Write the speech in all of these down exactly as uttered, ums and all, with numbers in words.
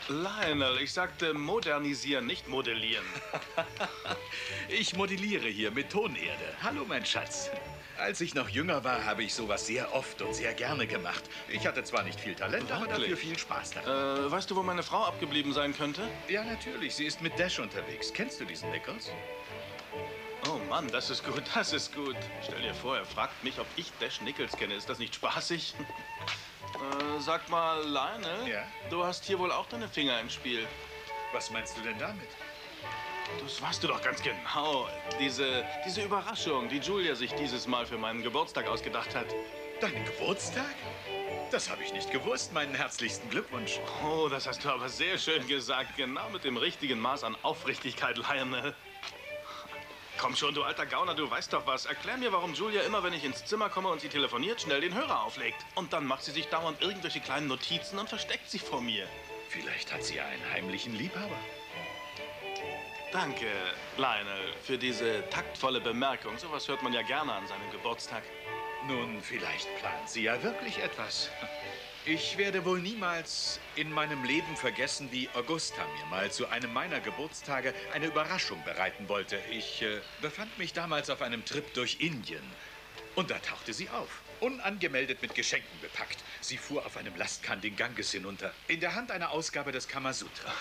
Lionel, ich sagte modernisieren, nicht modellieren. Ich modelliere hier mit Tonerde. Hallo, mein Schatz. Als ich noch jünger war, habe ich sowas sehr oft und sehr gerne gemacht. Ich hatte zwar nicht viel Talent, Wirklich? aber dafür viel Spaß daran. Äh, weißt du, wo meine Frau abgeblieben sein könnte? Ja, natürlich. Sie ist mit Dash unterwegs. Kennst du diesen Nichols? Oh Mann, das ist gut, das ist gut. Stell dir vor, er fragt mich, ob ich Dash Nichols kenne. Ist das nicht spaßig? äh, sag mal, Lionel, Ja? du hast hier wohl auch deine Finger im Spiel. Was meinst du denn damit? Das weißt du doch ganz genau. Diese, diese Überraschung, die Julia sich dieses Mal für meinen Geburtstag ausgedacht hat. Deinen Geburtstag? Das habe ich nicht gewusst. Meinen herzlichsten Glückwunsch. Oh, das hast du aber sehr schön gesagt. Genau mit dem richtigen Maß an Aufrichtigkeit, Lionel. Komm schon, du alter Gauner, du weißt doch was. Erklär mir, warum Julia immer, wenn ich ins Zimmer komme und sie telefoniert, schnell den Hörer auflegt. Und dann macht sie sich dauernd irgendwelche kleinen Notizen und versteckt sie vor mir. Vielleicht hat sie ja einen heimlichen Liebhaber. Danke, Lionel, für diese taktvolle Bemerkung. Sowas hört man ja gerne an seinem Geburtstag. Nun, vielleicht plant sie ja wirklich etwas. Ich werde wohl niemals in meinem Leben vergessen, wie Augusta mir mal zu einem meiner Geburtstage eine Überraschung bereiten wollte. Ich äh, befand mich damals auf einem Trip durch Indien. Und da tauchte sie auf, unangemeldet mit Geschenken bepackt. Sie fuhr auf einem Lastkahn den Ganges hinunter, in der Hand eine Ausgabe des Kamasutra.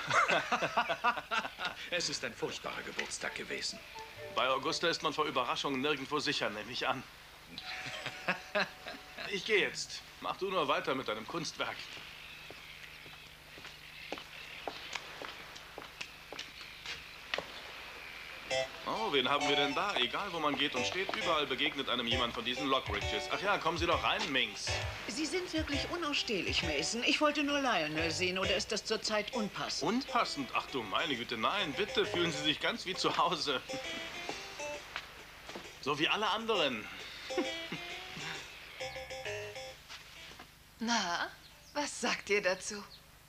Es ist ein furchtbarer Geburtstag gewesen. Bei Augusta ist man vor Überraschungen nirgendwo sicher, nehme ich an. Ich gehe jetzt. Mach du nur weiter mit deinem Kunstwerk. Oh, wen haben wir denn da? Egal, wo man geht und steht, überall begegnet einem jemand von diesen Lockridges. Ach ja, kommen Sie doch rein, Minx. Sie sind wirklich unausstehlich, Mason. Ich wollte nur Lionel sehen, oder ist das zurzeit unpassend? Unpassend? Ach du meine Güte, nein. Bitte fühlen Sie sich ganz wie zu Hause. So wie alle anderen. Na, was sagt ihr dazu?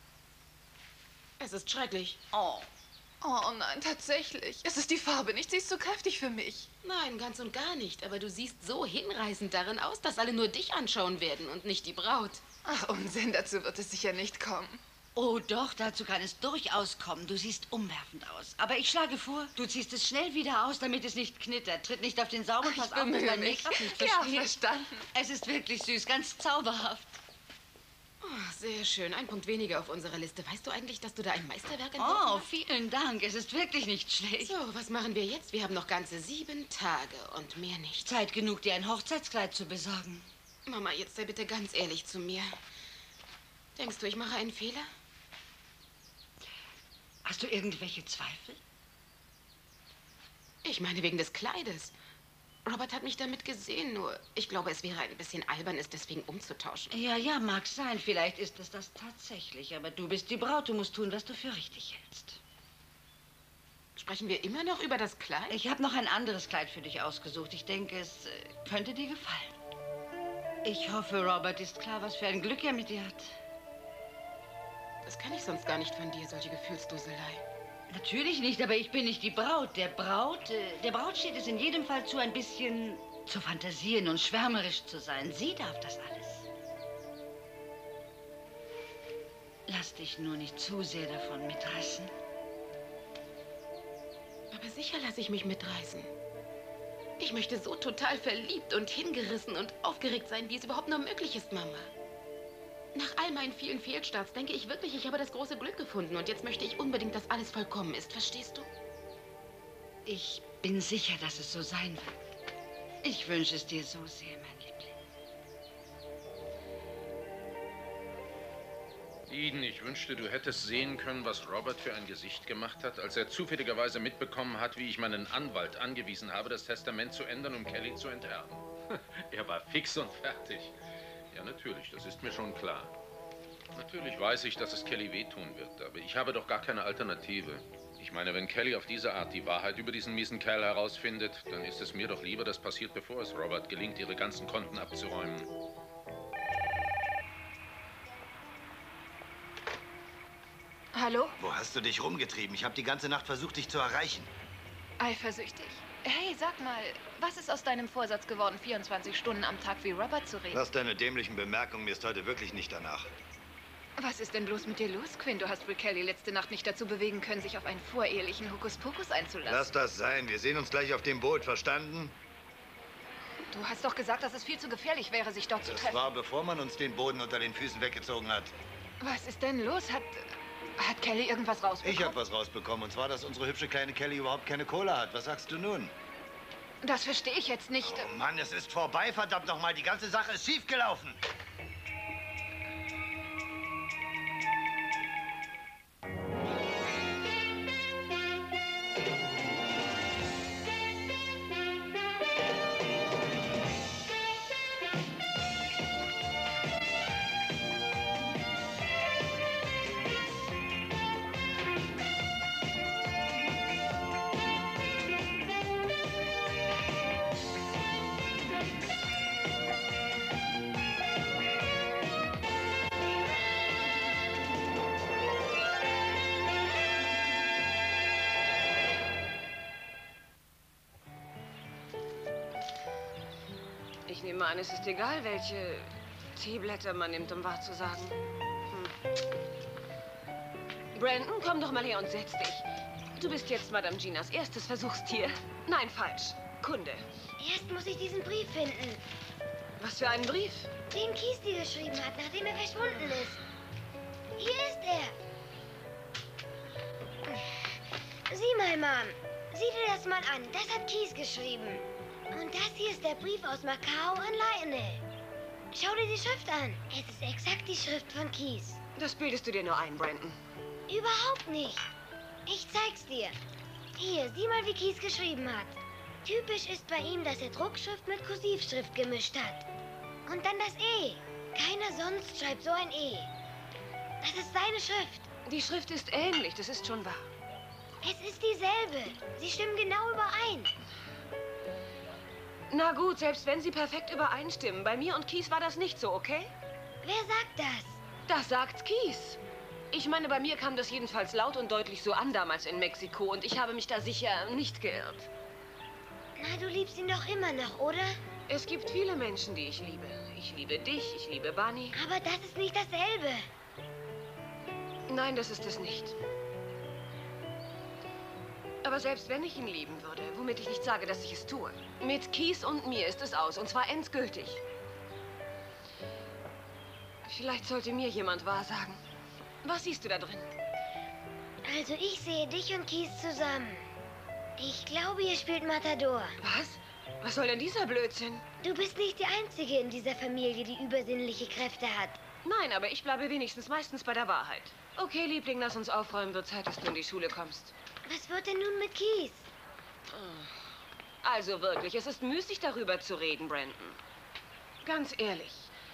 Es ist schrecklich. Oh. Oh nein, tatsächlich. Es ist die Farbe nicht. Sie ist zu kräftig für mich. Nein, ganz und gar nicht. Aber du siehst so hinreißend darin aus, dass alle nur dich anschauen werden und nicht die Braut. Ach, Unsinn, dazu wird es sicher nicht kommen. Oh doch, dazu kann es durchaus kommen. Du siehst umwerfend aus. Aber ich schlage vor, du ziehst es schnell wieder aus, damit es nicht knittert. Tritt nicht auf den Saum und pass auf, dass dein Make-up nicht Ja, verschmiert. verstanden. Es ist wirklich süß, ganz zauberhaft. Oh, sehr schön. Ein Punkt weniger auf unserer Liste. Weißt du eigentlich, dass du da ein Meisterwerk entworfen Oh, hast? vielen Dank. Es ist wirklich nicht schlecht. So, was machen wir jetzt? Wir haben noch ganze sieben Tage und mehr nicht. Zeit genug, dir ein Hochzeitskleid zu besorgen. Mama, jetzt sei bitte ganz ehrlich zu mir. Denkst du, ich mache einen Fehler? Hast du irgendwelche Zweifel? Ich meine wegen des Kleides. Robert hat mich damit gesehen, nur ich glaube, es wäre ein bisschen albern, es deswegen umzutauschen. Ja, ja, mag sein. Vielleicht ist es das tatsächlich. Aber du bist die Braut. Du musst tun, was du für richtig hältst. Sprechen wir immer noch über das Kleid? Ich habe noch ein anderes Kleid für dich ausgesucht. Ich denke, es äh, könnte dir gefallen. Ich hoffe, Robert ist klar, was für ein Glück er mit dir hat. Das kann ich sonst gar nicht von dir, solche Gefühlsduselei. Natürlich nicht, aber ich bin nicht die Braut. Der Braut, äh, der Braut steht es in jedem Fall zu, ein bisschen zu fantasieren und schwärmerisch zu sein. Sie darf das alles. Lass dich nur nicht zu sehr davon mitreißen. Aber sicher lasse ich mich mitreißen. Ich möchte so total verliebt und hingerissen und aufgeregt sein, wie es überhaupt nur möglich ist, Mama. Nach all meinen vielen Fehlstarts denke ich wirklich, ich habe das große Glück gefunden. Und jetzt möchte ich unbedingt, dass alles vollkommen ist. Verstehst du? Ich bin sicher, dass es so sein wird. Ich wünsche es dir so sehr, mein Liebling. Eden, ich wünschte, du hättest sehen können, was Robert für ein Gesicht gemacht hat, als er zufälligerweise mitbekommen hat, wie ich meinen Anwalt angewiesen habe, das Testament zu ändern, um Kelly zu enterben. Er war fix und fertig. Ja, natürlich, das ist mir schon klar. Natürlich weiß ich, dass es Kelly wehtun wird, aber ich habe doch gar keine Alternative. Ich meine, wenn Kelly auf diese Art die Wahrheit über diesen miesen Kerl herausfindet, dann ist es mir doch lieber, das passiert, bevor es Robert gelingt, ihre ganzen Konten abzuräumen. Hallo? Wo hast du dich rumgetrieben? Ich habe die ganze Nacht versucht, dich zu erreichen. Eifersüchtig. Hey, sag mal, was ist aus deinem Vorsatz geworden, vierundzwanzig Stunden am Tag wie Robert zu reden? Lass deine dämlichen Bemerkungen, mir ist heute wirklich nicht danach. Was ist denn bloß mit dir los, Quinn? Du hast Rick Kelly letzte Nacht nicht dazu bewegen können, sich auf einen vorehelichen Hokuspokus einzulassen. Lass das sein. Wir sehen uns gleich auf dem Boot, verstanden? Du hast doch gesagt, dass es viel zu gefährlich wäre, sich dort zu Das treffen. war, bevor man uns den Boden unter den Füßen weggezogen hat. Was ist denn los? Hat, hat Kelly irgendwas rausbekommen? Ich habe was rausbekommen, und zwar, dass unsere hübsche kleine Kelly überhaupt keine Kohle hat. Was sagst du nun? Das verstehe ich jetzt nicht. Oh Mann, es ist vorbei, verdammt nochmal. Die ganze Sache ist schiefgelaufen. Ich nehme an, es ist egal, welche Teeblätter man nimmt, um wahr zu sagen. Hm. Brandon, komm doch mal her und setz dich. Du bist jetzt Madame Ginas erstes Versuchstier. Nein, falsch. Kunde. Erst muss ich diesen Brief finden, Was für einen Brief? den Keith dir geschrieben hat, nachdem er verschwunden ist. Hier ist er. Sieh mal, Mom. Sieh dir das mal an. Das hat Keith geschrieben. Und das hier ist der Brief aus Macau an Lionel. Schau dir die Schrift an. Es ist exakt die Schrift von Keith. Das bildest du dir nur ein, Brandon. Überhaupt nicht. Ich zeig's dir. Hier, sieh mal, wie Keith geschrieben hat. Typisch ist bei ihm, dass er Druckschrift mit Kursivschrift gemischt hat. Und dann das E. Keiner sonst schreibt so ein E. Das ist seine Schrift. Die Schrift ist ähnlich, das ist schon wahr. Es ist dieselbe. Sie stimmen genau überein. Na gut, selbst wenn sie perfekt übereinstimmen. Bei mir und Keith war das nicht so, okay? Wer sagt das? Das sagt Keith. Ich meine, bei mir kam das jedenfalls laut und deutlich so an damals in Mexiko und ich habe mich da sicher nicht geirrt. Na, du liebst ihn doch immer noch, oder? Es gibt viele Menschen, die ich liebe. Ich liebe dich, ich liebe Bunny. Aber das ist nicht dasselbe. Nein, das ist es nicht. Aber selbst wenn ich ihn lieben würde, womit ich nicht sage, dass ich es tue, mit Keith und mir ist es aus, und zwar endgültig. Vielleicht sollte mir jemand wahrsagen. Was siehst du da drin? Also ich sehe dich und Keith zusammen. Ich glaube, ihr spielt Matador. Was? Was soll denn dieser Blödsinn? Du bist nicht die Einzige in dieser Familie, die übersinnliche Kräfte hat. Nein, aber ich bleibe wenigstens meistens bei der Wahrheit. Okay, Liebling, lass uns aufräumen. Wird Zeit, dass du in die Schule kommst. Was wird denn nun mit Keith? Also wirklich, es ist müßig, darüber zu reden, Brandon. Ganz ehrlich.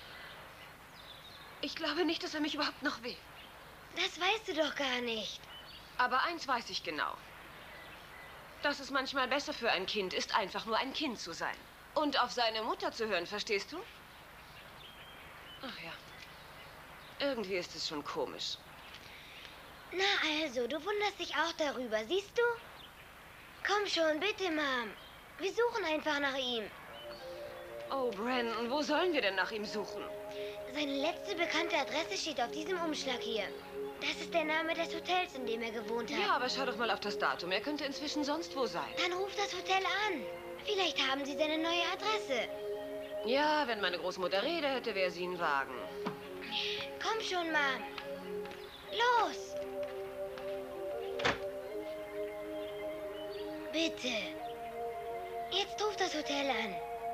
Ich glaube nicht, dass er mich überhaupt noch will. Das weißt du doch gar nicht. Aber eins weiß ich genau. Dass es manchmal besser für ein Kind ist, einfach nur ein Kind zu sein. Und auf seine Mutter zu hören, verstehst du? Ach ja. Irgendwie ist es schon komisch. Na also, du wunderst dich auch darüber, siehst du? Komm schon, bitte, Mom. Wir suchen einfach nach ihm. Oh, Brandon, wo sollen wir denn nach ihm suchen? Seine letzte bekannte Adresse steht auf diesem Umschlag hier. Das ist der Name des Hotels, in dem er gewohnt hat. Ja, aber schau doch mal auf das Datum. Er könnte inzwischen sonst wo sein. Dann ruf das Hotel an. Vielleicht haben sie seine neue Adresse. Ja, wenn meine Großmutter Rede hätte, wäre sie ein Wagen. Komm schon, Mom. Los! Bitte. Jetzt ruf das Hotel an.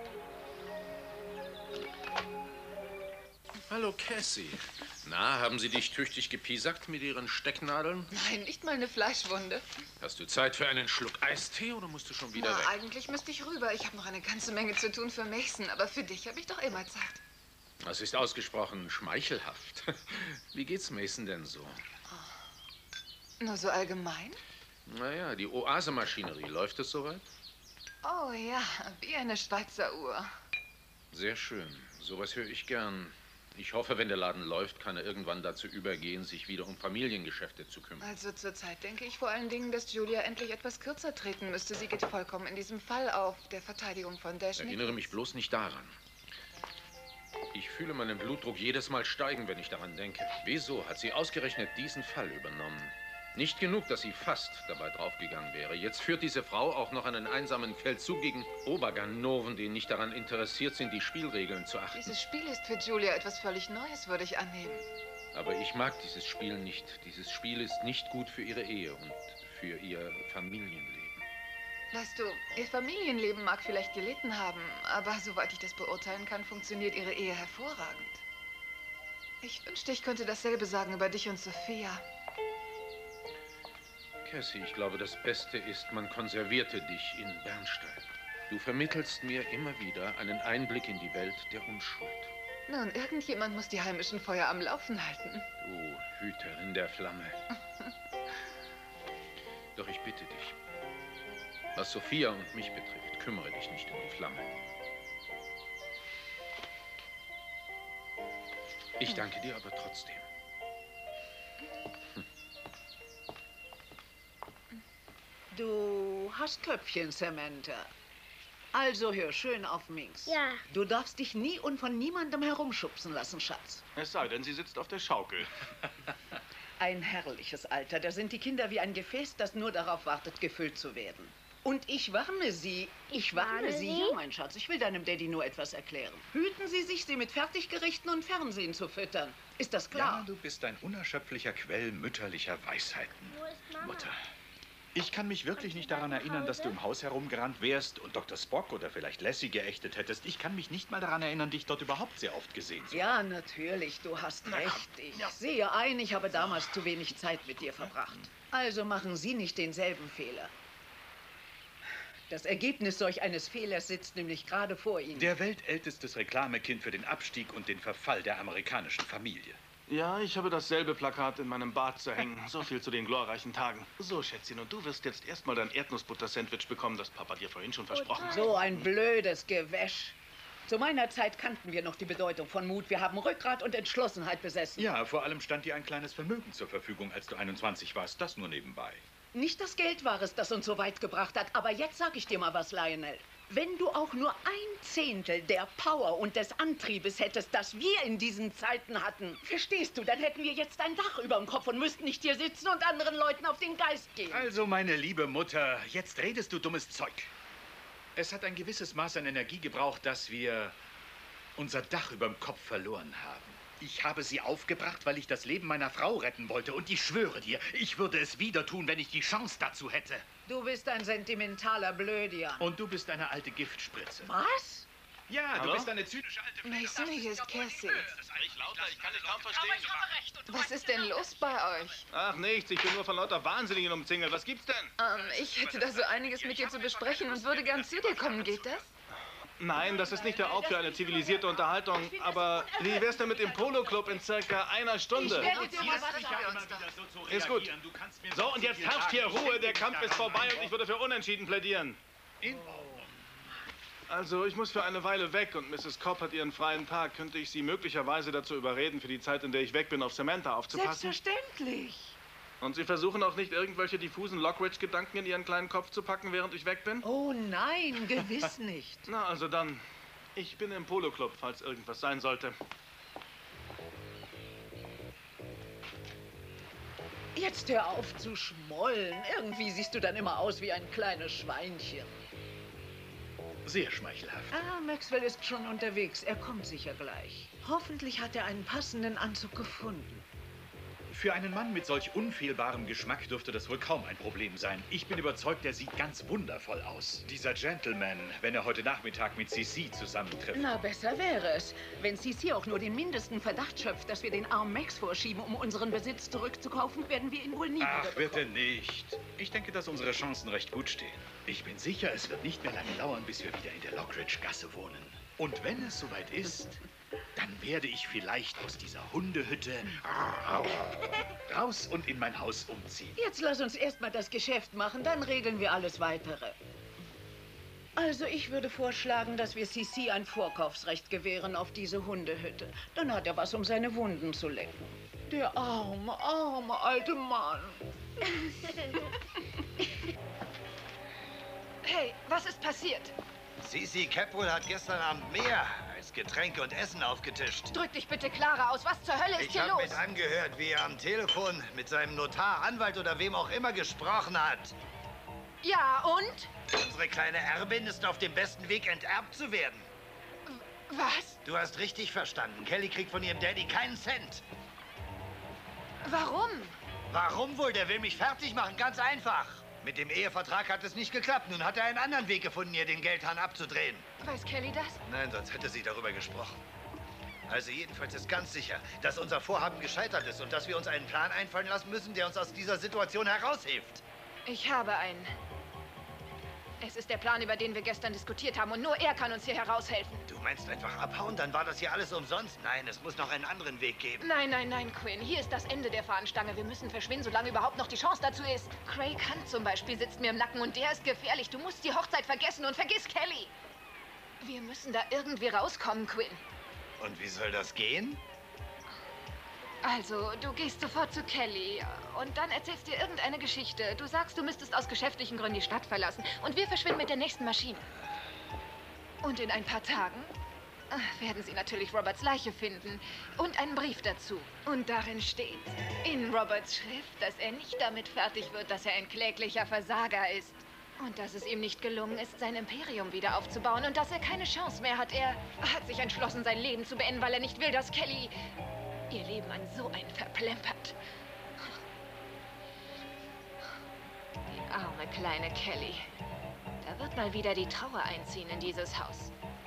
Hallo, Cassie. Na, haben Sie dich tüchtig gepiesackt mit Ihren Stecknadeln? Nein, nicht mal eine Fleischwunde. Hast du Zeit für einen Schluck Eistee oder musst du schon wieder Na, weg? eigentlich müsste ich rüber. Ich habe noch eine ganze Menge zu tun für Mason, aber für dich habe ich doch immer Zeit. Das ist ausgesprochen schmeichelhaft. Wie geht's Mason denn so? Nur so allgemein? Naja, die Oase-Maschinerie, läuft es soweit? Oh ja, wie eine Schweizer Uhr. Sehr schön. Sowas höre ich gern. Ich hoffe, wenn der Laden läuft, kann er irgendwann dazu übergehen, sich wieder um Familiengeschäfte zu kümmern. Also zurzeit denke ich vor allen Dingen, dass Julia endlich etwas kürzer treten müsste. Sie geht vollkommen in diesem Fall auf, der Verteidigung von Dash. Erinnere mich bloß nicht daran. Ich fühle fühle meinen Blutdruck jedes Mal steigen, wenn ich daran denke. Wieso hat sie ausgerechnet diesen Fall übernommen? Nicht genug, dass sie fast dabei draufgegangen wäre. Jetzt führt diese Frau auch noch einen einsamen Feldzug gegen Oberganoven, die nicht daran interessiert sind, die Spielregeln zu achten. Dieses Spiel ist für Julia etwas völlig Neues, würde ich annehmen. Aber ich mag dieses Spiel nicht. Dieses Spiel ist nicht gut für ihre Ehe und für ihr Familienleben. Weißt du, ihr Familienleben mag vielleicht gelitten haben, aber soweit ich das beurteilen kann, funktioniert ihre Ehe hervorragend. Ich wünschte, ich könnte dasselbe sagen über dich und Sophia. Cassie, ich glaube, das Beste ist, man konservierte dich in Bernstein. Du vermittelst mir immer wieder einen Einblick in die Welt der Unschuld. Nun, irgendjemand muss die heimischen Feuer am Laufen halten. Du Hüterin der Flamme. Doch ich bitte dich, was Sophia und mich betrifft, kümmere dich nicht um die Flamme. Ich danke dir aber trotzdem. Du hast Köpfchen, Samantha. Also hör schön auf Minx. Ja. Du darfst dich nie und von niemandem herumschubsen lassen, Schatz. Es sei denn, sie sitzt auf der Schaukel. Ein herrliches Alter. Da sind die Kinder wie ein Gefäß, das nur darauf wartet, gefüllt zu werden. Und ich warne Sie, ich warne Warne Sie, Sie? ja, mein Schatz, ich will deinem Daddy nur etwas erklären. Hüten Sie sich, sie mit Fertiggerichten und Fernsehen zu füttern. Ist das klar? Ja, du bist ein unerschöpflicher Quell mütterlicher Weisheiten. Wo ist Mama? Mutter. Ich kann mich wirklich nicht daran erinnern, dass du im Haus herumgerannt wärst und Doktor Spock oder vielleicht Lassie geächtet hättest. Ich kann mich nicht mal daran erinnern, dich dort überhaupt sehr oft gesehen zu haben. Ja, natürlich, du hast recht. Ich sehe ein, ich habe damals zu wenig Zeit mit dir verbracht. Also machen Sie nicht denselben Fehler. Das Ergebnis solch eines Fehlers sitzt nämlich gerade vor Ihnen. Der weltältestes Reklamekind für den Abstieg und den Verfall der amerikanischen Familie. Ja, ich habe dasselbe Plakat in meinem Bad zu hängen. So viel zu den glorreichen Tagen. So, Schätzchen, und du wirst jetzt erstmal dein Erdnussbutter-Sandwich bekommen, das Papa dir vorhin schon versprochen hat. So ein blödes Gewäsch. Zu meiner Zeit kannten wir noch die Bedeutung von Mut. Wir haben Rückgrat und Entschlossenheit besessen. Ja, vor allem stand dir ein kleines Vermögen zur Verfügung, als du einundzwanzig warst. Das nur nebenbei. Nicht das Geld war es, das uns so weit gebracht hat. Aber jetzt sag ich dir mal was, Lionel. Wenn du auch nur ein Zehntel der Power und des Antriebes hättest, das wir in diesen Zeiten hatten, verstehst du, dann hätten wir jetzt ein Dach über dem Kopf und müssten nicht hier sitzen und anderen Leuten auf den Geist gehen. Also, meine liebe Mutter, jetzt redest du dummes Zeug. Es hat ein gewisses Maß an Energie gebraucht, dass wir unser Dach über dem Kopf verloren haben. Ich habe sie aufgebracht, weil ich das Leben meiner Frau retten wollte. Und ich schwöre dir, ich würde es wieder tun, wenn ich die Chance dazu hätte. Du bist ein sentimentaler Blödian. Und du bist eine alte Giftspritze. Was? Ja, Hallo? du bist eine zynische alte Mason, hier ist Cassie. Sprich lauter, ich kann dich kaum verstehen. Was ist denn los bei euch? Ach, nichts, ich bin nur von lauter Wahnsinnigen umzingelt. Was gibt's denn? Ähm, ich hätte da so einiges mit dir zu besprechen und würde gern zu dir kommen. Geht das? Nein, das ist nicht der Ort für eine zivilisierte Unterhaltung. Aber wie wär's denn mit dem Polo-Club in circa einer Stunde? Ich werde dir mal was sagen. Ist gut. So, und jetzt herrscht hier Ruhe. Der Kampf ist vorbei und ich würde für Unentschieden plädieren. Also, ich muss für eine Weile weg und Misses Cobb hat ihren freien Tag. Könnte ich Sie möglicherweise dazu überreden, für die Zeit, in der ich weg bin, auf Samantha aufzupassen? Selbstverständlich. Und Sie versuchen auch nicht, irgendwelche diffusen Lockridge-Gedanken in Ihren kleinen Kopf zu packen, während ich weg bin? Oh nein, gewiss nicht. Na, also dann. Ich bin im Polo-Club, falls irgendwas sein sollte. Jetzt hör auf zu schmollen. Irgendwie siehst du dann immer aus wie ein kleines Schweinchen. Sehr schmeichelhaft. Ah, Maxwell ist schon unterwegs. Er kommt sicher gleich. Hoffentlich hat er einen passenden Anzug gefunden. Für einen Mann mit solch unfehlbarem Geschmack dürfte das wohl kaum ein Problem sein. Ich bin überzeugt, er sieht ganz wundervoll aus. Dieser Gentleman, wenn er heute Nachmittag mit Sissi zusammentrifft. Na, besser wäre es, wenn Sissi auch nur den mindesten Verdacht schöpft, dass wir den armen Max vorschieben, um unseren Besitz zurückzukaufen, werden wir ihn wohl nie Ach, wiederbekommen. bitte nicht. Ich denke, dass unsere Chancen recht gut stehen. Ich bin sicher, es wird nicht mehr lange dauern, bis wir wieder in der Lockridge-Gasse wohnen. Und wenn es soweit ist, dann werde ich vielleicht aus dieser Hundehütte raus und in mein Haus umziehen. Jetzt lass uns erst mal das Geschäft machen, dann regeln wir alles Weitere. Also ich würde vorschlagen, dass wir Sissi ein Vorkaufsrecht gewähren auf diese Hundehütte. Dann hat er was, um seine Wunden zu lecken. Der arme, arme alte Mann. Hey, was ist passiert? Sisi Capwell hat gestern Abend mehr als hast Getränke und Essen aufgetischt. Drück dich bitte klarer aus. Was zur Hölle ist Ich hier habe los? mit angehört, wie er am Telefon mit seinem Notar, Anwalt oder wem auch immer gesprochen hat. Ja, und? Unsere kleine Erbin ist auf dem besten Weg, enterbt zu werden. Was? Du hast richtig verstanden. Kelly kriegt von ihrem Daddy keinen Cent. Warum? Warum wohl? Der will mich fertig machen, ganz einfach. Mit dem Ehevertrag hat es nicht geklappt. Nun hat er einen anderen Weg gefunden, ihr den Geldhahn abzudrehen. Weiß Kelly das? Nein, sonst hätte sie darüber gesprochen. Also jedenfalls ist ganz sicher, dass unser Vorhaben gescheitert ist und dass wir uns einen Plan einfallen lassen müssen, der uns aus dieser Situation heraushilft. Ich habe einen. Es ist der Plan, über den wir gestern diskutiert haben, und nur er kann uns hier heraushelfen. Du meinst einfach abhauen? Dann war das hier alles umsonst? Nein, es muss noch einen anderen Weg geben. Nein, nein, nein, Quinn. Hier ist das Ende der Fahnenstange. Wir müssen verschwinden, solange überhaupt noch die Chance dazu ist. Craig Hunt zum Beispiel sitzt mir im Nacken und der ist gefährlich. Du musst die Hochzeit vergessen und vergiss Kelly. Wir müssen da irgendwie rauskommen, Quinn. Und wie soll das gehen? Also, du gehst sofort zu Kelly und dann erzählst dir irgendeine Geschichte. Du sagst, du müsstest aus geschäftlichen Gründen die Stadt verlassen und wir verschwinden mit der nächsten Maschine. Und in ein paar Tagen werden sie natürlich Roberts Leiche finden und einen Brief dazu. Und darin steht, in Roberts Schrift, dass er nicht damit fertig wird, dass er ein kläglicher Versager ist. Und dass es ihm nicht gelungen ist, sein Imperium wieder aufzubauen und dass er keine Chance mehr hat. Er hat sich entschlossen, sein Leben zu beenden, weil er nicht will, dass Kelly ihr Leben an so einen verplempert. Die arme kleine Kelly. Da wird mal wieder die Trauer einziehen in dieses Haus.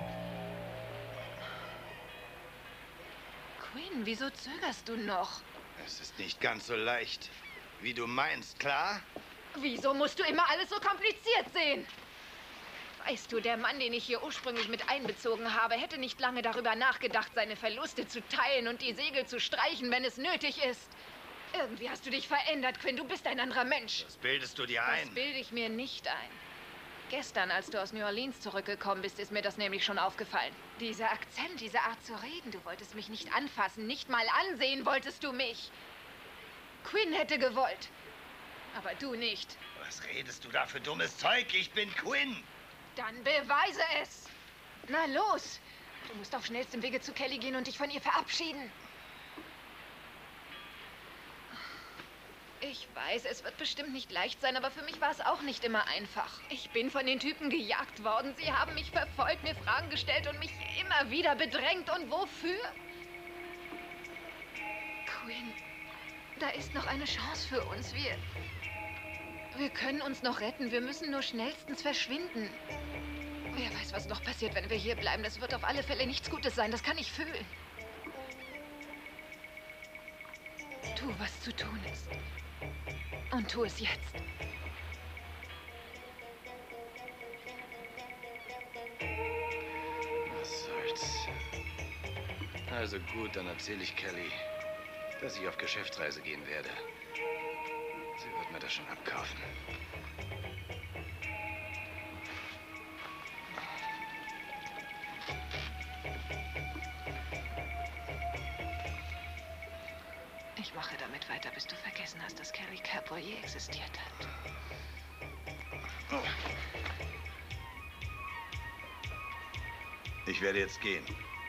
Quinn, wieso zögerst du noch? Es ist nicht ganz so leicht, wie du meinst, klar? Wieso musst du immer alles so kompliziert sehen? Weißt du, der Mann, den ich hier ursprünglich mit einbezogen habe, hätte nicht lange darüber nachgedacht, seine Verluste zu teilen und die Segel zu streichen, wenn es nötig ist. Irgendwie hast du dich verändert, Quinn. Du bist ein anderer Mensch. Das bildest du dir ein. Das bilde ich mir nicht ein. Gestern, als du aus New Orleans zurückgekommen bist, ist mir das nämlich schon aufgefallen. Dieser Akzent, diese Art zu reden, du wolltest mich nicht anfassen, nicht mal ansehen wolltest du mich. Quinn hätte gewollt, aber du nicht. Was redest du da für dummes Zeug? Ich bin Quinn. Dann beweise es! Na los! Du musst auf schnellstem Wege zu Kelly gehen und dich von ihr verabschieden. Ich weiß, es wird bestimmt nicht leicht sein, aber für mich war es auch nicht immer einfach. Ich bin von den Typen gejagt worden. Sie haben mich verfolgt, mir Fragen gestellt und mich immer wieder bedrängt. Und wofür? Quinn, da ist noch eine Chance für uns. Wir... Wir können uns noch retten. Wir müssen nur schnellstens verschwinden. Wer weiß, was noch passiert, wenn wir hier bleiben. Das wird auf alle Fälle nichts Gutes sein. Das kann ich fühlen. Tu, was zu tun ist. Und tu es jetzt. Was soll's? Also gut, dann erzähle ich Kelly, dass ich auf Geschäftsreise gehen werde. Sie wird mir das schon abkaufen. Ich mache damit weiter, bis du vergessen hast, dass Carrie Capra je existiert hat. Ich werde jetzt gehen.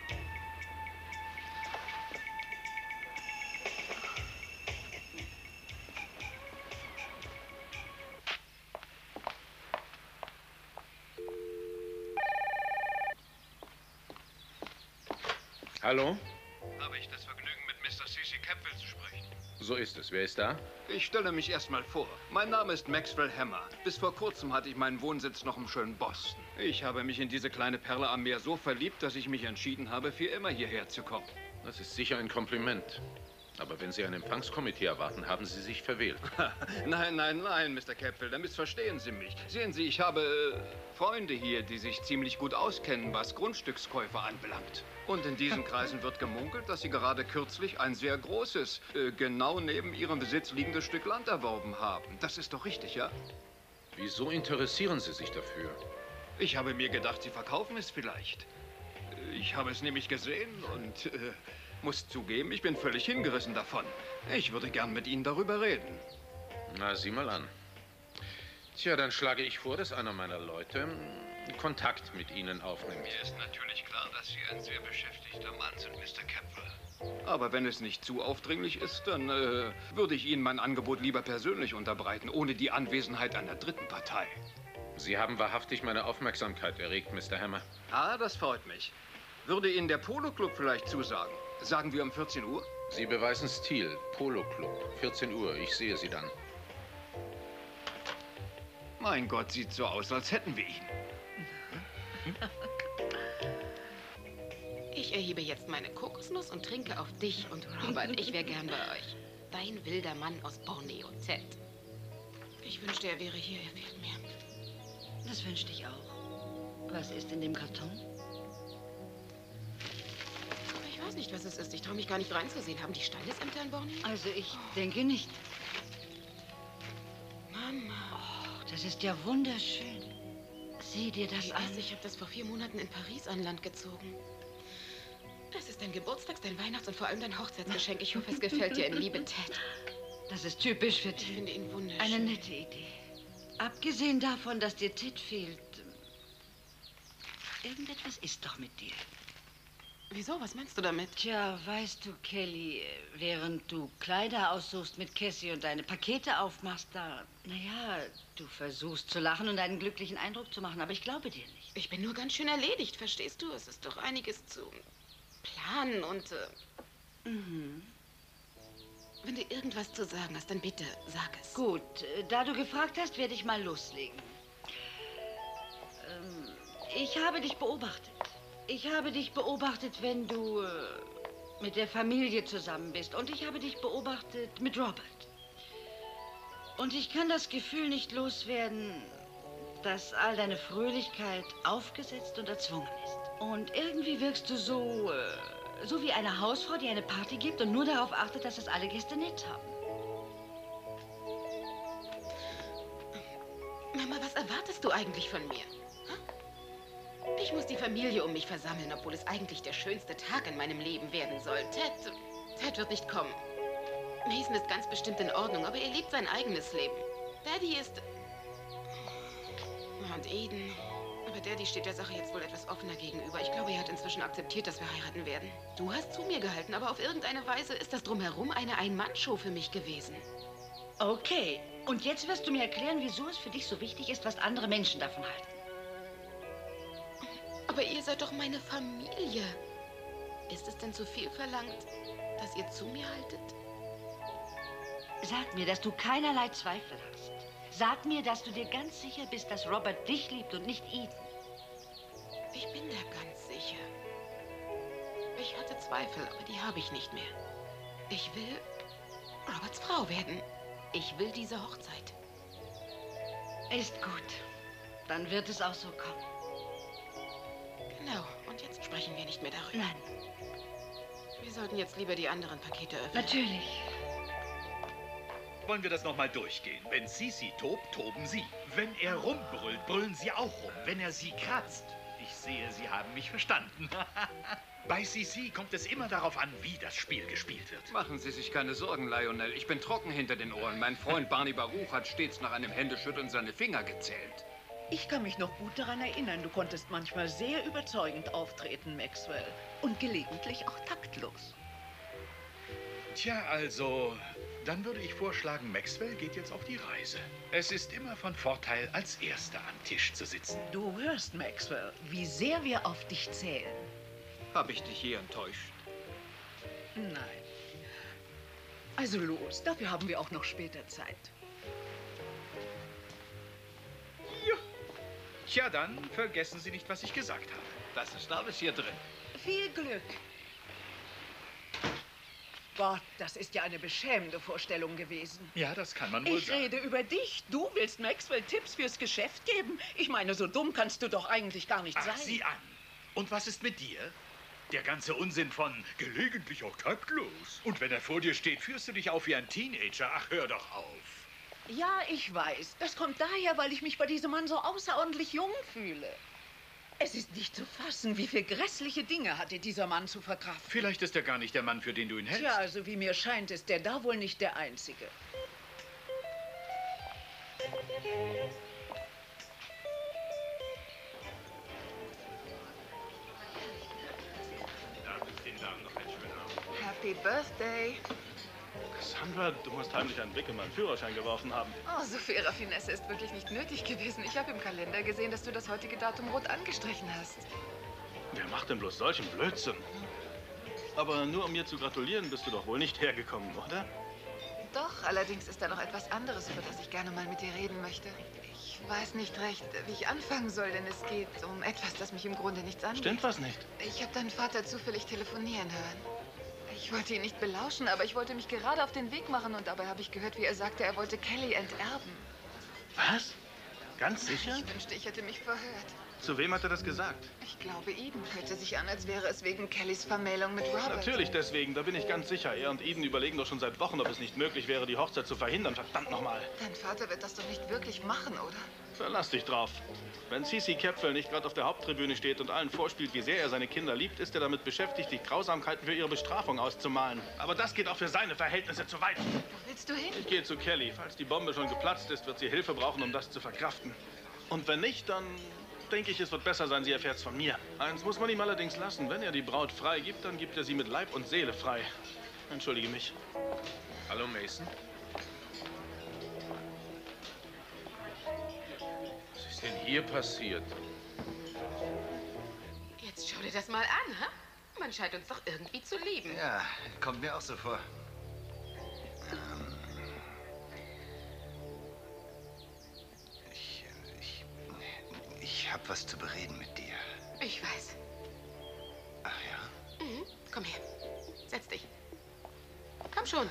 Hallo? Habe ich das Vergnügen, mit Mister C C Capwell zu sprechen? So ist es. Wer ist da? Ich stelle mich erstmal vor. Mein Name ist Maxwell Hammer. Bis vor kurzem hatte ich meinen Wohnsitz noch im schönen Boston. Ich habe mich in diese kleine Perle am Meer so verliebt, dass ich mich entschieden habe, für immer hierher zu kommen. Das ist sicher ein Kompliment. Aber wenn Sie ein Empfangskomitee erwarten, haben Sie sich verwählt. Nein, nein, nein, Mister Capwell, da missverstehen Sie mich. Sehen Sie, ich habe äh, Freunde hier, die sich ziemlich gut auskennen, was Grundstückskäufe anbelangt. Und in diesen Kreisen wird gemunkelt, dass Sie gerade kürzlich ein sehr großes, äh, genau neben Ihrem Besitz liegendes Stück Land erworben haben. Das ist doch richtig, ja? Wieso interessieren Sie sich dafür? Ich habe mir gedacht, Sie verkaufen es vielleicht. Ich habe es nämlich gesehen und äh, muss zugeben, ich bin völlig hingerissen davon. Ich würde gern mit Ihnen darüber reden. Na, sieh mal an. Tja, dann schlage ich vor, dass einer meiner Leute Kontakt mit Ihnen aufnimmt. Mir ist natürlich klar, dass Sie ein sehr beschäftigter Mann sind, Mister Campbell. Aber wenn es nicht zu aufdringlich ist, dann äh, würde ich Ihnen mein Angebot lieber persönlich unterbreiten, ohne die Anwesenheit einer dritten Partei. Sie haben wahrhaftig meine Aufmerksamkeit erregt, Mister Hammer. Ah, das freut mich. Würde Ihnen der Polo-Club vielleicht zusagen? Sagen wir um vierzehn Uhr? Sie beweisen Stil. Polo-Club. vierzehn Uhr. Ich sehe Sie dann. Mein Gott, sieht so aus, als hätten wir ihn. Ich erhebe jetzt meine Kokosnuss und trinke auf dich und Robert. Ich wäre gern bei euch. Dein wilder Mann aus Borneo, Ted. Ich wünschte, er wäre hier. Er fehlt mir. Das wünschte ich auch. Was ist in dem Karton? Ich weiß nicht, was es ist. Ich traue mich gar nicht reinzusehen. Haben die Standesämter in Borneo? Also ich denke nicht. Mama. Oh, das ist ja wunderschön. Sieh dir das ich an. Weiß, ich habe das vor vier Monaten in Paris an Land gezogen. Es ist dein Geburtstags-, dein Weihnachts- und vor allem dein Hochzeitsgeschenk. Ich hoffe, es gefällt dir in Liebe, Ted. Das ist typisch für Ted. Ich finde ihn wunderschön. Eine nette Idee. Abgesehen davon, dass dir Ted fehlt. Irgendetwas ist doch mit dir. Wieso? Was meinst du damit? Tja, weißt du, Kelly, während du Kleider aussuchst mit Cassie und deine Pakete aufmachst, da, naja, du versuchst zu lachen und einen glücklichen Eindruck zu machen, aber ich glaube dir nicht. Ich bin nur ganz schön erledigt, verstehst du? Es ist doch einiges zu planen und... Äh, mhm. Wenn du irgendwas zu sagen hast, dann bitte sag es. Gut, da du gefragt hast, werde ich mal loslegen. Ähm, ich habe dich beobachtet. Ich habe dich beobachtet, wenn du äh, mit der Familie zusammen bist. Und ich habe dich beobachtet mit Robert. Und ich kann das Gefühl nicht loswerden, dass all deine Fröhlichkeit aufgesetzt und erzwungen ist. Und irgendwie wirkst du so, äh, so wie eine Hausfrau, die eine Party gibt und nur darauf achtet, dass es alle Gäste nett haben. Mama, was erwartest du eigentlich von mir? Ich muss die Familie um mich versammeln, obwohl es eigentlich der schönste Tag in meinem Leben werden soll. Ted, Ted wird nicht kommen. Mason ist ganz bestimmt in Ordnung, aber er lebt sein eigenes Leben. Daddy ist... Und Eden... Aber Daddy steht der Sache jetzt wohl etwas offener gegenüber. Ich glaube, er hat inzwischen akzeptiert, dass wir heiraten werden. Du hast zu mir gehalten, aber auf irgendeine Weise ist das Drumherum eine Ein-Mann-Show für mich gewesen. Okay, und jetzt wirst du mir erklären, wieso es für dich so wichtig ist, was andere Menschen davon halten. Aber ihr seid doch meine Familie. Ist es denn zu viel verlangt, dass ihr zu mir haltet? Sag mir, dass du keinerlei Zweifel hast. Sag mir, dass du dir ganz sicher bist, dass Robert dich liebt und nicht Eden. Ich bin da ganz sicher. Ich hatte Zweifel, aber die habe ich nicht mehr. Ich will Roberts Frau werden. Ich will diese Hochzeit. Ist gut. Dann wird es auch so kommen. Genau. Und jetzt sprechen wir nicht mehr darüber. Nein. Wir sollten jetzt lieber die anderen Pakete öffnen. Natürlich. Wollen wir das nochmal durchgehen? Wenn Sisi tobt, toben Sie. Wenn er rumbrüllt, brüllen Sie auch rum. Wenn er Sie kratzt. Ich sehe, Sie haben mich verstanden. Bei Sisi kommt es immer darauf an, wie das Spiel gespielt wird. Machen Sie sich keine Sorgen, Lionel. Ich bin trocken hinter den Ohren. Mein Freund Barney Baruch hat stets nach einem Händeschütteln seine Finger gezählt. Ich kann mich noch gut daran erinnern, du konntest manchmal sehr überzeugend auftreten, Maxwell. Und gelegentlich auch taktlos. Tja, also, dann würde ich vorschlagen, Maxwell geht jetzt auf die Reise. Es ist immer von Vorteil, als Erster am Tisch zu sitzen. Du hörst, Maxwell, wie sehr wir auf dich zählen. Habe ich dich hier enttäuscht? Nein. Also los, dafür haben wir auch noch später Zeit. Ja. Tja, dann vergessen Sie nicht, was ich gesagt habe. Das ist alles hier drin. Viel Glück. Gott, das ist ja eine beschämende Vorstellung gewesen. Ja, das kann man wohl Ich sagen. rede über dich. Du willst Maxwell Tipps fürs Geschäft geben? Ich meine, so dumm kannst du doch eigentlich gar nicht Ach, sein. sieh an. Und was ist mit dir? Der ganze Unsinn von gelegentlich auch taktlos. Und wenn er vor dir steht, führst du dich auf wie ein Teenager. Ach, hör doch auf. Ja, ich weiß. Das kommt daher, weil ich mich bei diesem Mann so außerordentlich jung fühle. Es ist nicht zu fassen, wie viele grässliche Dinge hatte dieser Mann zu verkraften. Vielleicht ist er gar nicht der Mann, für den du ihn hältst. Tja, also wie mir scheint, ist der da wohl nicht der Einzige. Happy Birthday. Sandra, du musst heimlich einen Blick in meinen Führerschein geworfen haben. Oh, so viel Raffinesse ist wirklich nicht nötig gewesen. Ich habe im Kalender gesehen, dass du das heutige Datum rot angestrichen hast. Wer macht denn bloß solchen Blödsinn? Aber nur um mir zu gratulieren, bist du doch wohl nicht hergekommen, oder? Doch, allerdings ist da noch etwas anderes, über das ich gerne mal mit dir reden möchte. Ich weiß nicht recht, wie ich anfangen soll, denn es geht um etwas, das mich im Grunde nichts angeht. Stimmt was nicht? Ich habe deinen Vater zufällig telefonieren hören. Ich wollte ihn nicht belauschen, aber ich wollte mich gerade auf den Weg machen und dabei habe ich gehört, wie er sagte, er wollte Kelly enterben. Was? Ganz sicher? Ich wünschte, ich hätte mich verhört. Zu wem hat er das gesagt? Ich glaube, Eden hörte sich an, als wäre es wegen Kellys Vermählung mit Robert. Natürlich deswegen, da bin ich ganz sicher. Er und Eden überlegen doch schon seit Wochen, ob es nicht möglich wäre, die Hochzeit zu verhindern. Verdammt nochmal. Dein Vater wird das doch nicht wirklich machen, oder? Verlass dich drauf. Wenn Cici Käpfel nicht gerade auf der Haupttribüne steht und allen vorspielt, wie sehr er seine Kinder liebt, ist er damit beschäftigt, die Grausamkeiten für ihre Bestrafung auszumalen. Aber das geht auch für seine Verhältnisse zu weit. Wo willst du hin? Ich gehe zu Kelly. Falls die Bombe schon geplatzt ist, wird sie Hilfe brauchen, um das zu verkraften. Und wenn nicht, dann denke ich, es wird besser sein, sie erfährt's von mir. Eins muss man ihm allerdings lassen. Wenn er die Braut frei gibt, dann gibt er sie mit Leib und Seele frei. Entschuldige mich. Hallo, Mason. Was ist denn hier passiert? Jetzt schau dir das mal an, hä? Man scheint uns doch irgendwie zu lieben. Ja, kommt mir auch so vor. Ähm, ich, ich, ich hab was zu bereden mit dir. Ich weiß. Ach ja? Mhm. Komm her. Setz dich. Komm schon.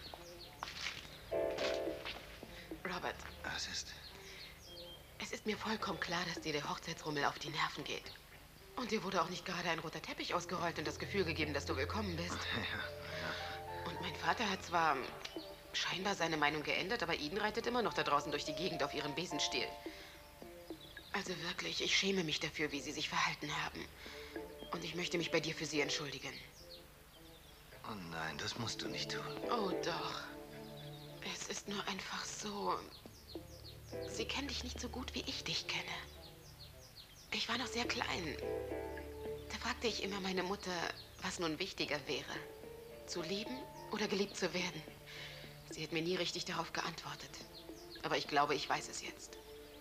Robert. Was ist? Es ist mir vollkommen klar, dass dir der Hochzeitsrummel auf die Nerven geht. Und dir wurde auch nicht gerade ein roter Teppich ausgerollt und das Gefühl gegeben, dass du willkommen bist. Ja, ja. Und mein Vater hat zwar scheinbar seine Meinung geändert, aber Eden reitet immer noch da draußen durch die Gegend auf ihrem Besenstiel. Also wirklich, ich schäme mich dafür, wie sie sich verhalten haben. Und ich möchte mich bei dir für sie entschuldigen. Oh nein, das musst du nicht tun. Oh doch. Es ist nur einfach so. Sie kennen dich nicht so gut, wie ich dich kenne. Ich war noch sehr klein. Da fragte ich immer meine Mutter, was nun wichtiger wäre. Zu lieben oder geliebt zu werden? Sie hat mir nie richtig darauf geantwortet. Aber ich glaube, ich weiß es jetzt.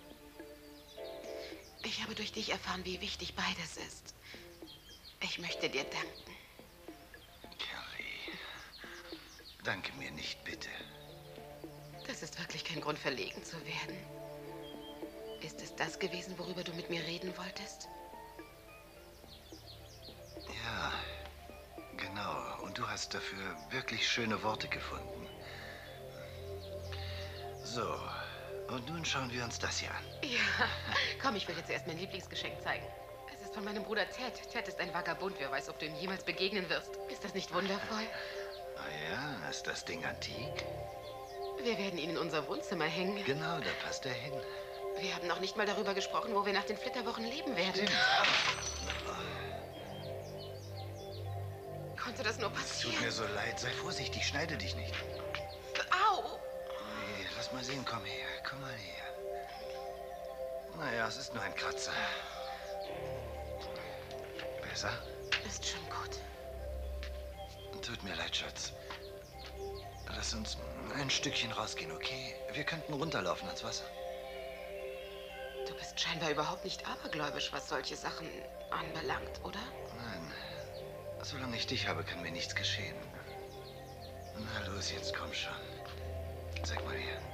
Ich habe durch dich erfahren, wie wichtig beides ist. Ich möchte dir danken. Kelly, danke mir nicht, bitte. Das ist wirklich kein Grund, verlegen zu werden. Ist es das gewesen, worüber du mit mir reden wolltest? Ja, genau. Und du hast dafür wirklich schöne Worte gefunden. So, und nun schauen wir uns das hier an. Ja, komm, ich will dir zuerst mein Lieblingsgeschenk zeigen. Es ist von meinem Bruder Ted. Ted ist ein Vagabund. Wer weiß, ob du ihm jemals begegnen wirst. Ist das nicht wundervoll? Ah ja, ist das Ding antik? Wir werden ihn in unser Wohnzimmer hängen. Genau, da passt er hin. Wir haben noch nicht mal darüber gesprochen, wo wir nach den Flitterwochen leben werden. Stimmt. Konnte das nur Es passieren? tut mir so leid. Sei vorsichtig, schneide dich nicht. Au! Nee, lass mal sehen, komm her, komm mal her. Naja, es ist nur ein Kratzer. Besser? Ist schon gut. Tut mir leid, Schatz. Lass uns ein Stückchen rausgehen, okay? Wir könnten runterlaufen ans Wasser. Du bist scheinbar überhaupt nicht abergläubisch, was solche Sachen anbelangt, oder? Nein. Solange ich dich habe, kann mir nichts geschehen. Na los, jetzt komm schon. Zeig mal her.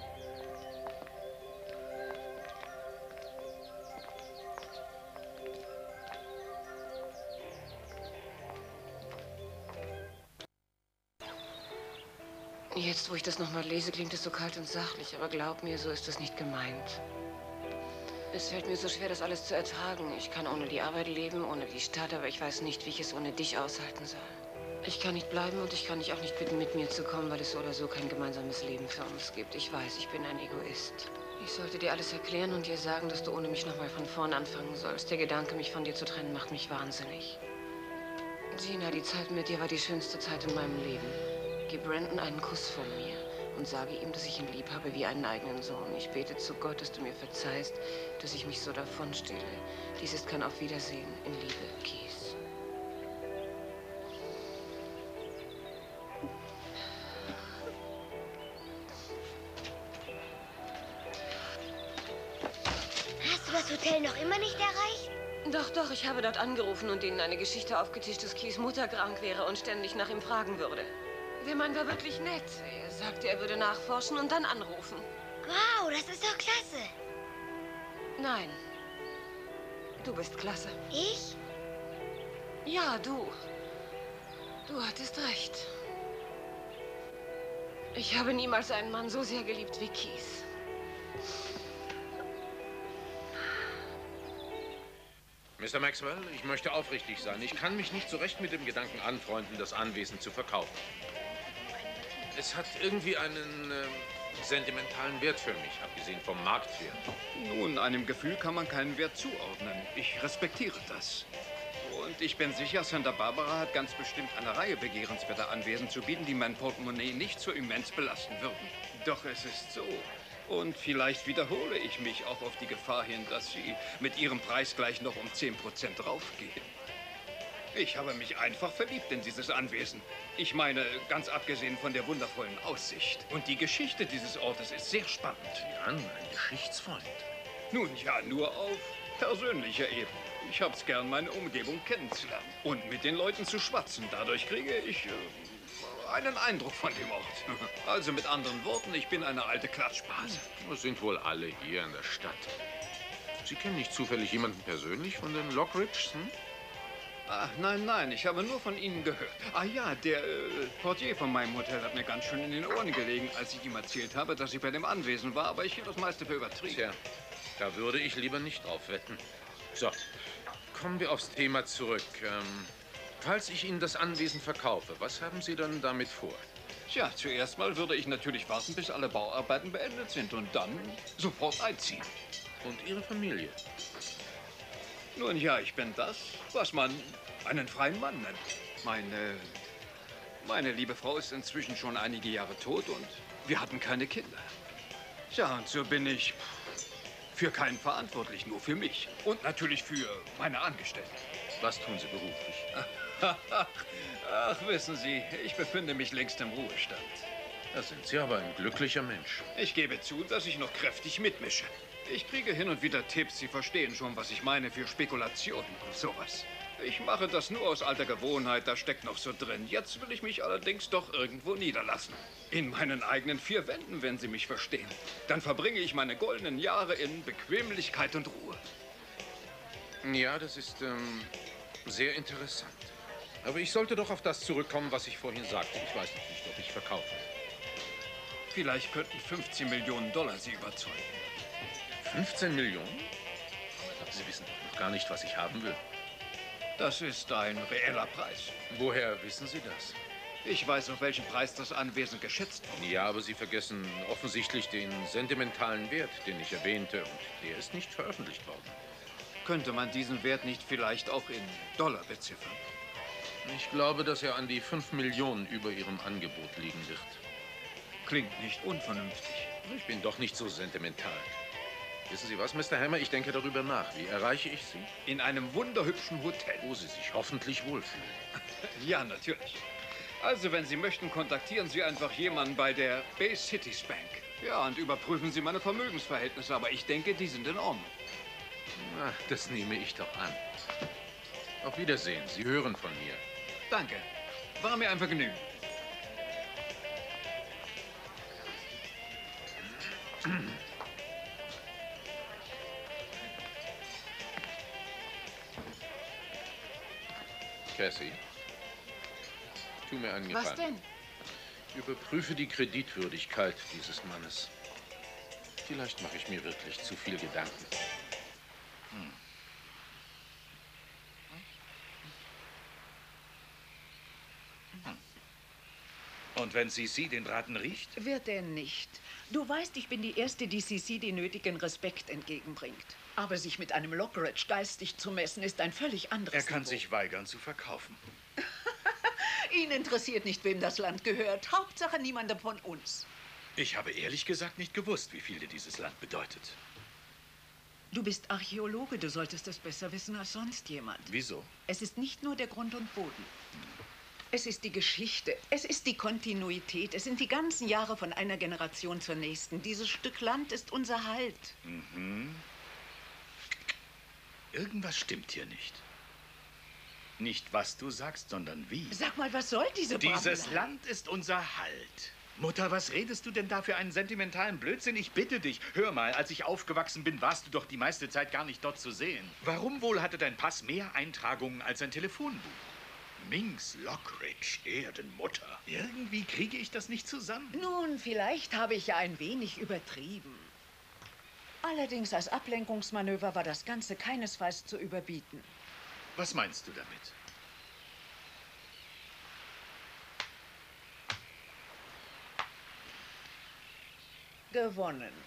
Jetzt, wo ich das nochmal lese, klingt es so kalt und sachlich, aber glaub mir, so ist es nicht gemeint. Es fällt mir so schwer, das alles zu ertragen. Ich kann ohne die Arbeit leben, ohne die Stadt, aber ich weiß nicht, wie ich es ohne dich aushalten soll. Ich kann nicht bleiben und ich kann dich auch nicht bitten, mit mir zu kommen, weil es so oder so kein gemeinsames Leben für uns gibt. Ich weiß, ich bin ein Egoist. Ich sollte dir alles erklären und dir sagen, dass du ohne mich nochmal von vorn anfangen sollst. Der Gedanke, mich von dir zu trennen, macht mich wahnsinnig. Gina, die Zeit mit dir war die schönste Zeit in meinem Leben. Gib Brandon einen Kuss von mir und sage ihm, dass ich ihn lieb habe wie einen eigenen Sohn. Ich bete zu Gott, dass du mir verzeihst, dass ich mich so davonstehle. Dies ist kein Auf Wiedersehen. In Liebe, Keith. das Hotel noch immer nicht erreicht? Doch, doch, ich habe dort angerufen und ihnen eine Geschichte aufgetischt, dass Keys Mutter krank wäre und ständig nach ihm fragen würde. Der Mann war wirklich nett. Er sagte, er würde nachforschen und dann anrufen. Wow, das ist doch klasse. Nein. Du bist klasse. Ich? Ja, du. Du hattest recht. Ich habe niemals einen Mann so sehr geliebt wie Keys. Mister Maxwell, ich möchte aufrichtig sein. Ich kann mich nicht so recht mit dem Gedanken anfreunden, das Anwesen zu verkaufen. Es hat irgendwie einen äh, sentimentalen Wert für mich, abgesehen vom Marktwert. Nun, einem Gefühl kann man keinen Wert zuordnen. Ich respektiere das. Und ich bin sicher, Santa Barbara hat ganz bestimmt eine Reihe begehrenswerter Anwesen zu bieten, die mein Portemonnaie nicht so immens belasten würden. Doch es ist so. Und vielleicht wiederhole ich mich auch auf die Gefahr hin, dass Sie mit Ihrem Preis gleich noch um zehn Prozent raufgehen. Ich habe mich einfach verliebt in dieses Anwesen. Ich meine, ganz abgesehen von der wundervollen Aussicht. Und die Geschichte dieses Ortes ist sehr spannend. Jan, ein Geschichtsfreund. Nun ja, nur auf persönlicher Ebene. Ich hab's gern, meine Umgebung kennenzulernen. Und mit den Leuten zu schwatzen. Dadurch kriege ich äh, einen Eindruck von dem Ort. Also mit anderen Worten, ich bin eine alte Klatschbase. Das sind wohl alle hier in der Stadt. Sie kennen nicht zufällig jemanden persönlich von den Lockridges, hm? Ach, nein, nein, ich habe nur von Ihnen gehört. Ah ja, der äh, Portier von meinem Hotel hat mir ganz schön in den Ohren gelegen, als ich ihm erzählt habe, dass ich bei dem Anwesen war, aber ich hielt das meiste für übertrieben. Tja, da würde ich lieber nicht drauf wetten. So, kommen wir aufs Thema zurück. Ähm, falls ich Ihnen das Anwesen verkaufe, was haben Sie dann damit vor? Tja, zuerst mal würde ich natürlich warten, bis alle Bauarbeiten beendet sind und dann sofort einziehen. Und Ihre Familie? Nun ja, ich bin das, was man einen freien Mann nennt. Meine, meine liebe Frau ist inzwischen schon einige Jahre tot und wir hatten keine Kinder. Tja, und so bin ich für keinen verantwortlich, nur für mich. Und natürlich für meine Angestellten. Was tun Sie beruflich? Ach, wissen Sie, ich befinde mich längst im Ruhestand. Da sind Sie aber ein glücklicher Mensch. Ich gebe zu, dass ich noch kräftig mitmische. Ich kriege hin und wieder Tipps, Sie verstehen schon, was ich meine, für Spekulationen und sowas. Ich mache das nur aus alter Gewohnheit, da steckt noch so drin. Jetzt will ich mich allerdings doch irgendwo niederlassen. In meinen eigenen vier Wänden, wenn Sie mich verstehen. Dann verbringe ich meine goldenen Jahre in Bequemlichkeit und Ruhe. Ja, das ist ähm, sehr interessant. Aber ich sollte doch auf das zurückkommen, was ich vorhin sagte. Ich weiß noch nicht, ob ich verkaufe. Vielleicht könnten fünfzehn Millionen Dollar Sie überzeugen. fünfzehn Millionen? Sie wissen doch noch gar nicht, was ich haben will. Das ist ein reeller Preis. Woher wissen Sie das? Ich weiß, auf welchen Preis das Anwesen geschätzt wird. Ja, aber Sie vergessen offensichtlich den sentimentalen Wert, den ich erwähnte. Und der ist nicht veröffentlicht worden. Könnte man diesen Wert nicht vielleicht auch in Dollar beziffern? Ich glaube, dass er an die fünf Millionen über Ihrem Angebot liegen wird. Klingt nicht unvernünftig. Ich bin doch nicht so sentimental. Wissen Sie was, Mister Hammer? Ich denke darüber nach. Wie erreiche ich Sie? In einem wunderhübschen Hotel. Wo Sie sich hoffentlich wohlfühlen. Ja, natürlich. Also, wenn Sie möchten, kontaktieren Sie einfach jemanden bei der Bay Cities Bank. Ja, und überprüfen Sie meine Vermögensverhältnisse. Aber ich denke, die sind in Ordnung. Na, das nehme ich doch an. Auf Wiedersehen. Sie hören von mir. Danke. War mir ein Vergnügen. Cassie, tu mir einen Gefallen. Was denn? Überprüfe die Kreditwürdigkeit dieses Mannes. Vielleicht mache ich mir wirklich zu viel Gedanken. Hm. Und wenn C C den Braten riecht? Wird er nicht. Du weißt, ich bin die Erste, die C C den nötigen Respekt entgegenbringt. Aber sich mit einem Lockridge geistig zu messen, ist ein völlig anderes Er kann Niveau. sich weigern zu verkaufen. Ihn interessiert nicht, wem das Land gehört. Hauptsache niemandem von uns. Ich habe ehrlich gesagt nicht gewusst, wie viel dir dieses Land bedeutet. Du bist Archäologe, du solltest es besser wissen als sonst jemand. Wieso? Es ist nicht nur der Grund und Boden. Es ist die Geschichte, es ist die Kontinuität, es sind die ganzen Jahre von einer Generation zur nächsten. Dieses Stück Land ist unser Halt. Mhm. Irgendwas stimmt hier nicht. Nicht, was du sagst, sondern wie. Sag mal, was soll diese Dieses Brabbelei? Land ist unser Halt. Mutter, was redest du denn da für einen sentimentalen Blödsinn? Ich bitte dich. Hör mal, als ich aufgewachsen bin, warst du doch die meiste Zeit gar nicht dort zu sehen. Warum wohl hatte dein Pass mehr Eintragungen als ein Telefonbuch? Minx Lockridge, Erdenmutter. Irgendwie kriege ich das nicht zusammen. Nun, vielleicht habe ich ja ein wenig übertrieben. Allerdings als Ablenkungsmanöver war das Ganze keinesfalls zu überbieten. Was meinst du damit? Gewonnen.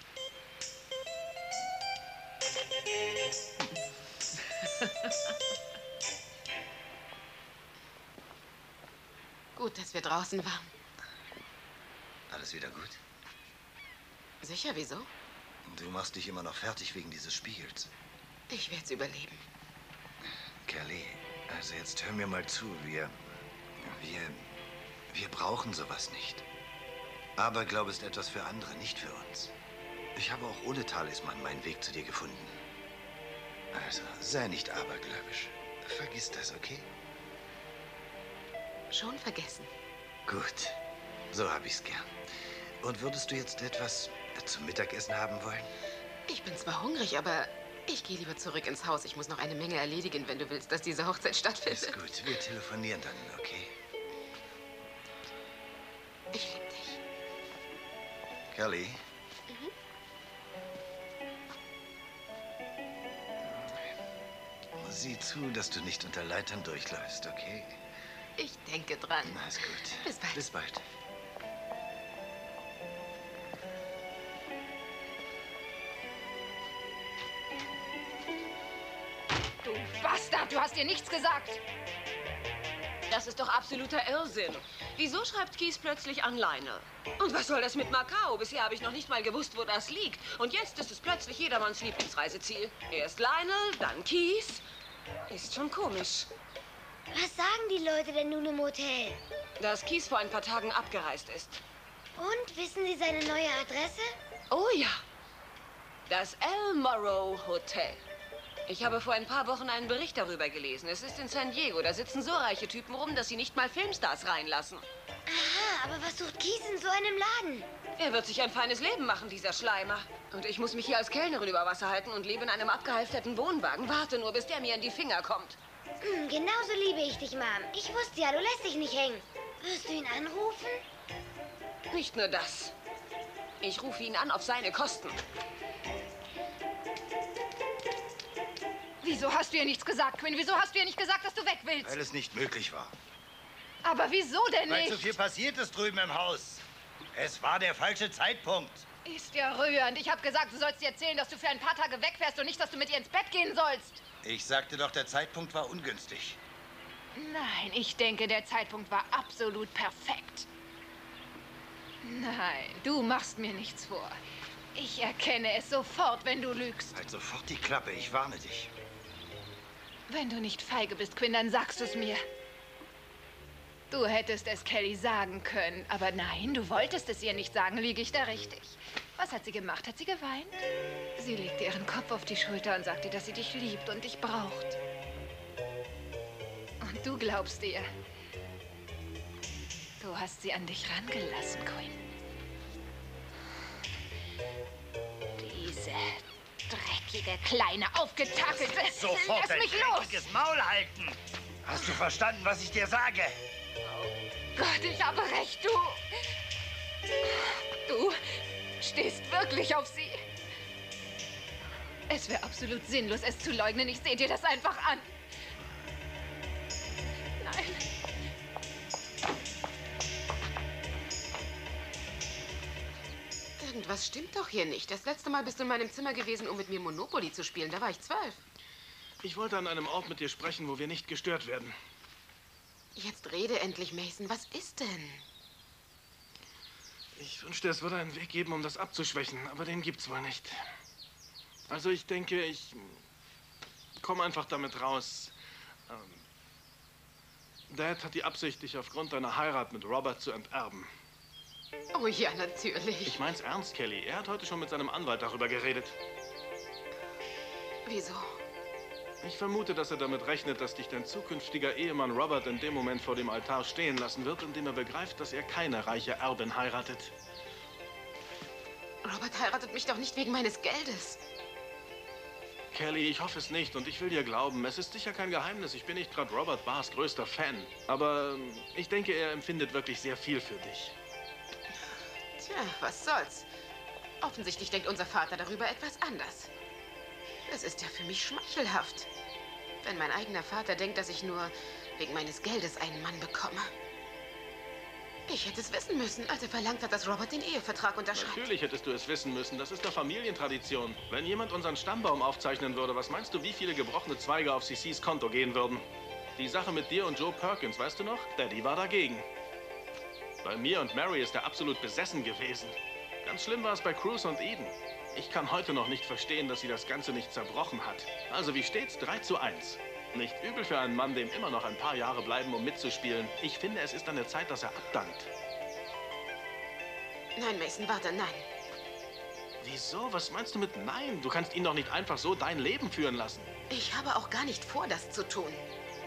Gut, dass wir draußen waren. Alles wieder gut? Sicher, wieso? Du machst dich immer noch fertig wegen dieses Spiegels. Ich werde es überleben. Kelly, also jetzt hör mir mal zu. Wir, wir, wir brauchen sowas nicht. Aberglaube ist etwas für andere, nicht für uns. Ich habe auch ohne Talisman meinen Weg zu dir gefunden. Also, sei nicht abergläubisch. Vergiss das, okay? Schon vergessen. Gut, so habe ich's gern. Und würdest du jetzt etwas zum Mittagessen haben wollen? Ich bin zwar hungrig, aber ich gehe lieber zurück ins Haus. Ich muss noch eine Menge erledigen, wenn du willst, dass diese Hochzeit stattfindet. Ist gut, wir telefonieren dann, okay? Ich liebe dich. Kelly? Mhm. Sieh zu, dass du nicht unter Leitern durchläufst, okay? Ich denke dran. Na, ist gut. Bis bald. Bis bald. Du Bastard, du hast dir nichts gesagt. Das ist doch absoluter Irrsinn. Wieso schreibt Keith plötzlich an Lionel? Und was soll das mit Macau? Bisher habe ich noch nicht mal gewusst, wo das liegt. Und jetzt ist es plötzlich jedermanns Lieblingsreiseziel. Erst Lionel, dann Keith. Ist schon komisch. Was sagen die Leute denn nun im Hotel? Dass Keith vor ein paar Tagen abgereist ist. Und, wissen Sie seine neue Adresse? Oh ja. Das El Morro Hotel. Ich habe vor ein paar Wochen einen Bericht darüber gelesen. Es ist in San Diego. Da sitzen so reiche Typen rum, dass sie nicht mal Filmstars reinlassen. Aha, aber was sucht Keith in so einem Laden? Er wird sich ein feines Leben machen, dieser Schleimer. Und ich muss mich hier als Kellnerin über Wasser halten und lebe in einem abgehalfterten Wohnwagen. Warte nur, bis der mir in die Finger kommt. Hm, genauso liebe ich dich, Mom. Ich wusste ja, du lässt dich nicht hängen. Wirst du ihn anrufen? Nicht nur das. Ich rufe ihn an auf seine Kosten. Wieso hast du ihr nichts gesagt, Quinn? Wieso hast du ihr nicht gesagt, dass du weg willst? Weil es nicht möglich war. Aber wieso denn Weil nicht? so viel passiert ist drüben im Haus. Es war der falsche Zeitpunkt. Ist ja rührend. Ich habe gesagt, du sollst ihr erzählen, dass du für ein paar Tage wegfährst und nicht, dass du mit ihr ins Bett gehen sollst. Ich sagte doch, der Zeitpunkt war ungünstig. Nein, ich denke, der Zeitpunkt war absolut perfekt. Nein, du machst mir nichts vor. Ich erkenne es sofort, wenn du lügst. Halt sofort die Klappe, ich warne dich. Wenn du nicht feige bist, Quinn, dann sagst du es mir. Du hättest es Kelly sagen können, aber nein, du wolltest es ihr nicht sagen. Liege ich da richtig? Was hat sie gemacht? Hat sie geweint? Sie legte ihren Kopf auf die Schulter und sagte, dass sie dich liebt und dich braucht. Und du glaubst ihr. Du hast sie an dich rangelassen, Quinn. Diese dreckige, kleine, aufgetakelte... Sofort Lass ein mich los! dreckiges Maul halten. Hast du verstanden, was ich dir sage? Gott, ich habe recht, du... Du stehst wirklich auf sie. Es wäre absolut sinnlos, es zu leugnen. Ich sehe dir das einfach an. Nein. Irgendwas stimmt doch hier nicht. Das letzte Mal bist du in meinem Zimmer gewesen, um mit mir Monopoly zu spielen. Da war ich zwölf. Ich wollte an einem Ort mit dir sprechen, wo wir nicht gestört werden. Jetzt rede endlich, Mason. Was ist denn? Ich wünschte, es würde einen Weg geben, um das abzuschwächen, aber den gibt's wohl nicht. Also ich denke, ich komme einfach damit raus. Ähm, Dad hat die Absicht, dich aufgrund deiner Heirat mit Robert zu enterben. Oh ja, natürlich. Ich mein's ernst, Kelly. Er hat heute schon mit seinem Anwalt darüber geredet. Wieso? Ich vermute, dass er damit rechnet, dass dich dein zukünftiger Ehemann Robert in dem Moment vor dem Altar stehen lassen wird, indem er begreift, dass er keine reiche Erbin heiratet. Robert heiratet mich doch nicht wegen meines Geldes. Kelly, ich hoffe es nicht und ich will dir glauben. Es ist sicher kein Geheimnis. Ich bin nicht gerade Robert Barrs größter Fan. Aber ich denke, er empfindet wirklich sehr viel für dich. Tja, was soll's. Offensichtlich denkt unser Vater darüber etwas anders. Es ist ja für mich schmeichelhaft, wenn mein eigener Vater denkt, dass ich nur wegen meines Geldes einen Mann bekomme. Ich hätte es wissen müssen, als er verlangt hat, dass Robert den Ehevertrag unterschreibt. Natürlich hättest du es wissen müssen. Das ist doch Familientradition. Wenn jemand unseren Stammbaum aufzeichnen würde, was meinst du, wie viele gebrochene Zweige auf C Cs Konto gehen würden? Die Sache mit dir und Joe Perkins, weißt du noch? Daddy war dagegen. Bei mir und Mary ist er absolut besessen gewesen. Ganz schlimm war es bei Cruz und Eden. Ich kann heute noch nicht verstehen, dass sie das Ganze nicht zerbrochen hat. Also wie steht's? drei zu eins. Nicht übel für einen Mann, dem immer noch ein paar Jahre bleiben, um mitzuspielen. Ich finde, es ist an der Zeit, dass er abdankt. Nein, Mason, warte, nein. Wieso? Was meinst du mit nein? Du kannst ihn doch nicht einfach so dein Leben führen lassen. Ich habe auch gar nicht vor, das zu tun.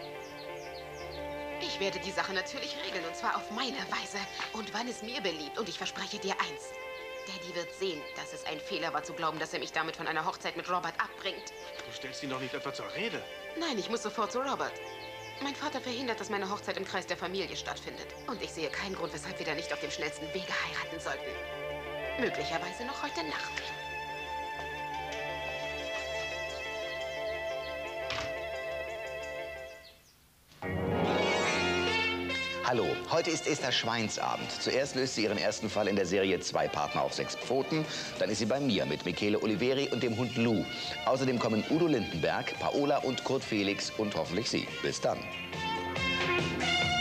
Ich werde die Sache natürlich regeln, und zwar auf meine Weise und wann es mir beliebt. Und ich verspreche dir eins. Daddy wird sehen, dass es ein Fehler war, zu glauben, dass er mich damit von einer Hochzeit mit Robert abbringt. Du stellst ihn doch nicht etwa zur Rede. Nein, ich muss sofort zu Robert. Mein Vater verhindert, dass meine Hochzeit im Kreis der Familie stattfindet. Und ich sehe keinen Grund, weshalb wir da nicht auf dem schnellsten Wege heiraten sollten. Möglicherweise noch heute Nacht. Hallo, heute ist Esther Schweins Abend. Zuerst löst sie ihren ersten Fall in der Serie Zwei Partner auf sechs Pfoten. Dann ist sie bei mir mit Michele Oliveri und dem Hund Lou. Außerdem kommen Udo Lindenberg, Paola und Kurt Felix und hoffentlich Sie. Bis dann.